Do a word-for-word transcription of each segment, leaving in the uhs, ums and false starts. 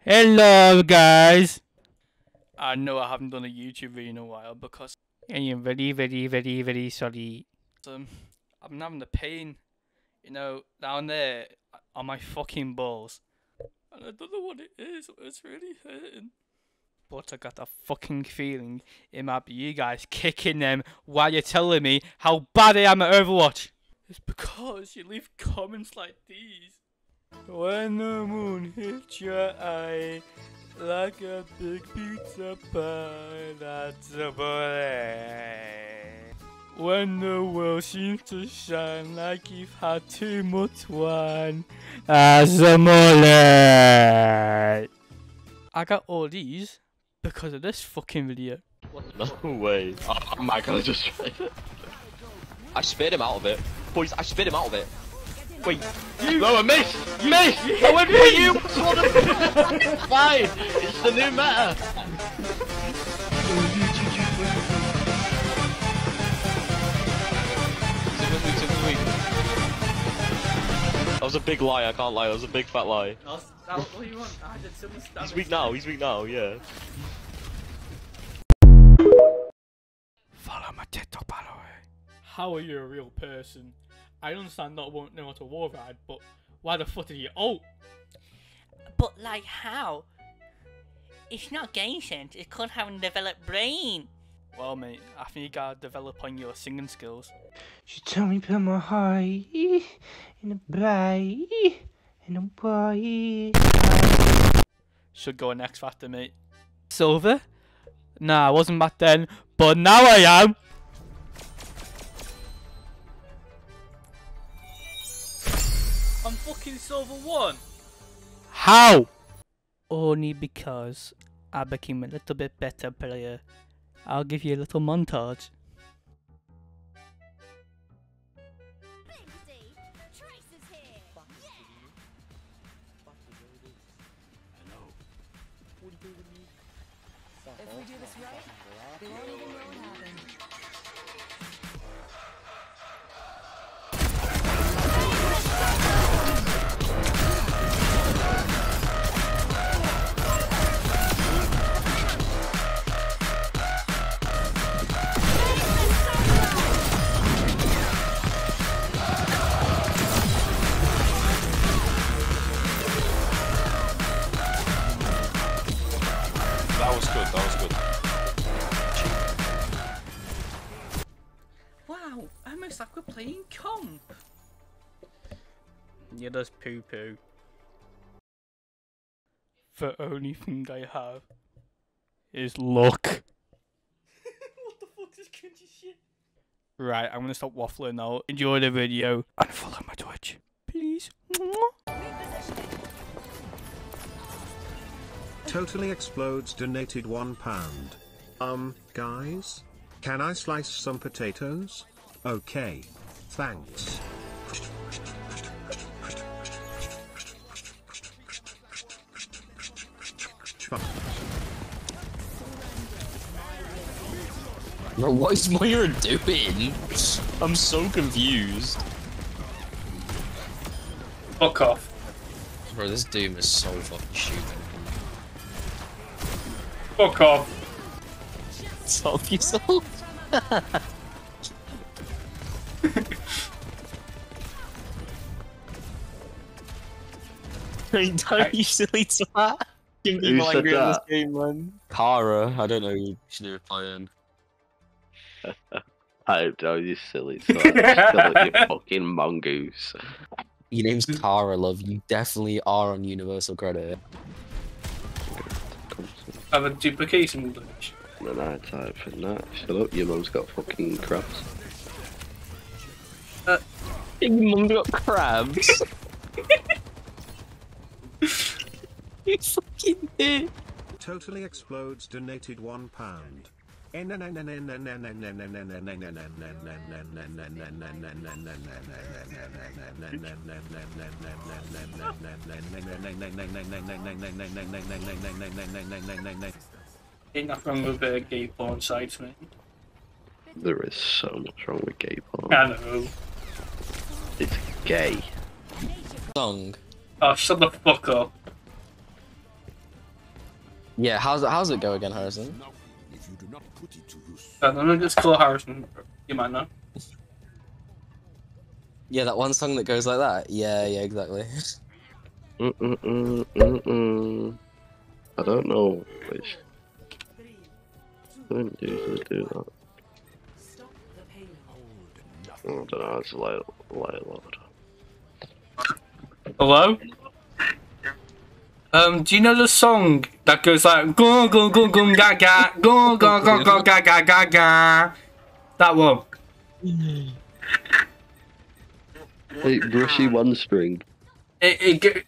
Hello guys! I know I haven't done a YouTube video in a while because I am very very very very sorry. Um, I'm having a pain, you know, down there on my fucking balls. And I don't know what it is, it's really hurting. But I got a fucking feeling it might be you guys kicking them while you're telling me how bad I am at Overwatch. It's because you leave comments like these. When the moon hits your eye like a big pizza pie, that's a bullet. When the world seems to shine like you've had too much wine, that's a mullet. I got all these because of this fucking video. No way. Oh my god, I just tried it. I spit him out of it. Boys, I spit him out of it. Wait. You. No, I missed! Missed! I went for you! It's fine! It's the new meta! That was a big lie, I can't lie. That was a big fat lie. That was what you want. I did some stuff. He's weak now, he's weak now, yeah. Follow my TikTok, by the way. How are you a real person? I understand not won't know how to war ride, but why the fuck did you? Oh! But like how? It's not game sense, it's called having a developed brain. Well, mate, I think you gotta develop on your singing skills. She told me put my heart in a bright in a boy. Should go on X Factor, mate. Silver? Nah, I wasn't back then, but now I am! I'm fucking silver one! How? Only because I became a little bit better player. I'll give you a little montage. If we do this right, they won't even know what happened. That was good, that was good. Wow, almost like we're playing comp. Yeah, that's poo poo. The only thing I have is luck. What the fuck is cringy shit? Right, I'm gonna stop waffling now. Enjoy the video and follow my Twitch, please. Totally Explodes donated one pound. Um, guys? Can I slice some potatoes? Okay. Thanks. Bro, what is Moira doing? I'm so confused. Fuck off. Bro, this Doom is so fucking stupid. Fuck off. Stop yourself. Don't you silly twat. Give me Who said this that? game, man. Kara, I don't know who she's playing. I don't know, you silly twat. Still at your fucking mongoose. Your name's Kara, love. You definitely are on Universal Credit. I have a duplication glitch. No, no, type for that. Shut up, your mum's got fucking crabs. Uh, Your mum got crabs. You fucking did. Totally Explodes donated one pound. Ain't nothing wrong with uh, gay porn sites, mate. There is so much wrong with gay porn. I know. It's gay. Song. Oh, shut the fuck up. Yeah, how's it, how's it go again, Harrison? I don't know, just call Harrison. You might know. Yeah, that one song that goes like that? Yeah, yeah, exactly. Mm mm mm mm mm. I don't know which. I didn't usually do that. I don't know, it's light, light load. Hello? Um, do you know the song that goes like go go go go ga ga go go go go ga ga ga ga? That one. Hey, brushy one string. It it go-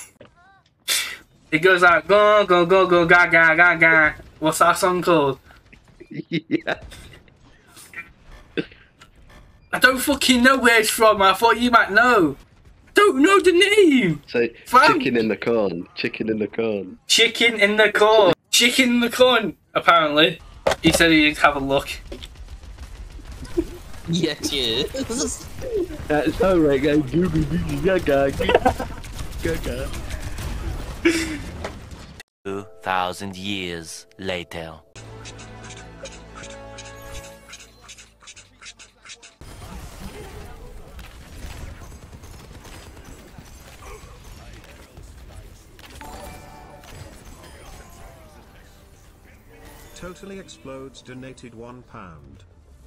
it goes like go go go go ga ga ga ga. What's that song called? Yeah. I don't fucking know where it's from. I thought you might know. Don't know the name. Say, Fam. chicken in the corn. Chicken in the corn. Chicken in the corn. Chicken in the corn. Apparently, he said he'd have a look. Yeah, cheers. That's alright, guys. Google, gaga, gaga. Two thousand years later. Totally Explodes donated one pound.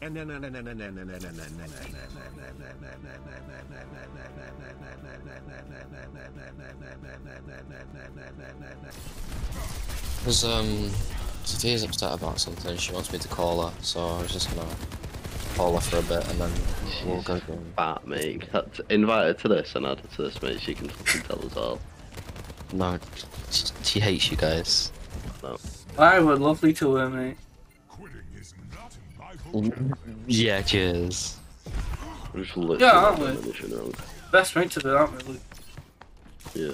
Because, um, Sophia's upset about something, she wants me to call her, so I was just gonna call her for a bit and then we'll go through. Bat, mate. That's- Invite her to this and add her to this, mate. She can fucking tell us all. No, she, she hates you guys. No. I would lovely to her, mate. Yeah, cheers. We're just literally Yeah, aren't we? anything wrong. Best mate to the aren't we? Luke? Yeah.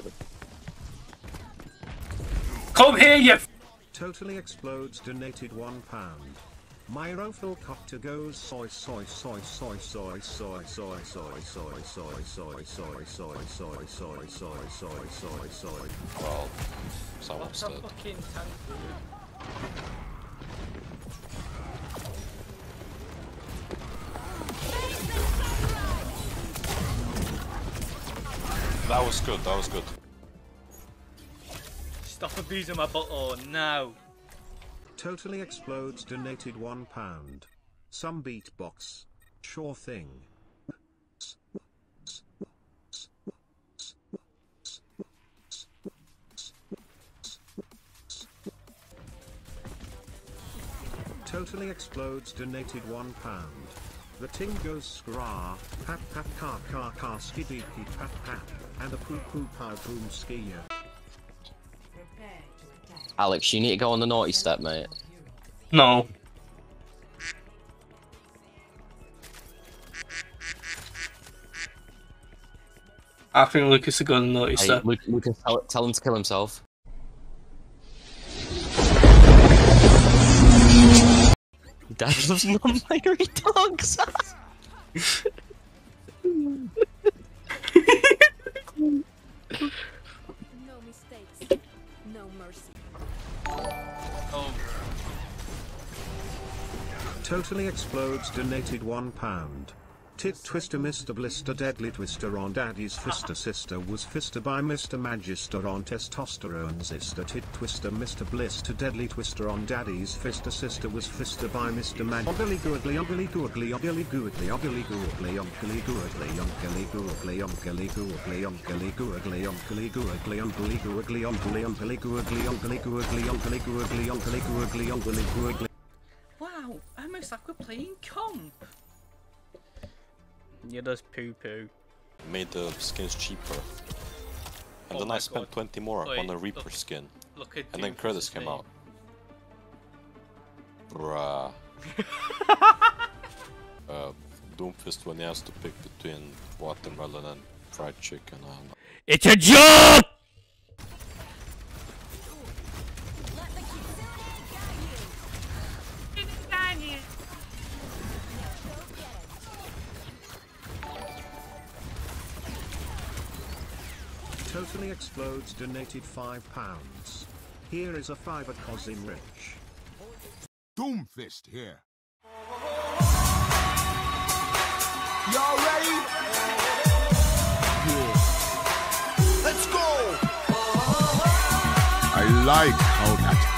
Come here, you. F Totally Explodes donated one pound. My Rofil copter goes soy soy soy soy soy soy soy soy soy soy soy soy soy soy soy soy soy soy soy. Well, someone's dead. That was good, that was good. Stop abusing my butthole now. Totally Explodes donated one pound. Some beatbox. Sure thing. Totally Explodes donated one pound. The ting goes scra, pat pat car car car skiddy pee pat pat, and a poo poo pow boom skier. Alex, you need to go on the naughty step, mate. No. I think Lucas is going to notice Hey, that. Luke, Lucas, tell, tell him to kill himself. Dad loves non-binary dogs! No mistakes, no mercy. Oh. Totally Explodes donated one pound. Tit Twister Mister Blister Deadly Twister on Daddy's Fister Sister was Fister by Mister Magister on Testosterone Sister Tit Twister Mister Blister Deadly Twister on Daddy's Fister Sister was Fister by Mister Mag Ugly Googly Ugly Googly Ugly Googly Ugly Googly Ugly Googly Ugly Googly Ugly Googly Ugly Googly Ugly Googly Ugly Googly Ugly Ugly Googly Ugly Googly Ugly Googly Ugly Googly Ugly Googly. Wow, almost like we're playing comp. Yeah, does poo poo. Made the skins cheaper. And Oh then my I spent God. twenty more Wait, on a Reaper look- skin. Look at And then Doomfist's credits came name. out. Bruh. uh, Doomfist when he has to pick between watermelon and fried chicken. And It's a joke! Totally Explodes donated five pounds. Here is a fiver cause I'm rich. Doomfist here. Y'all ready? Yeah. Let's go! I like how that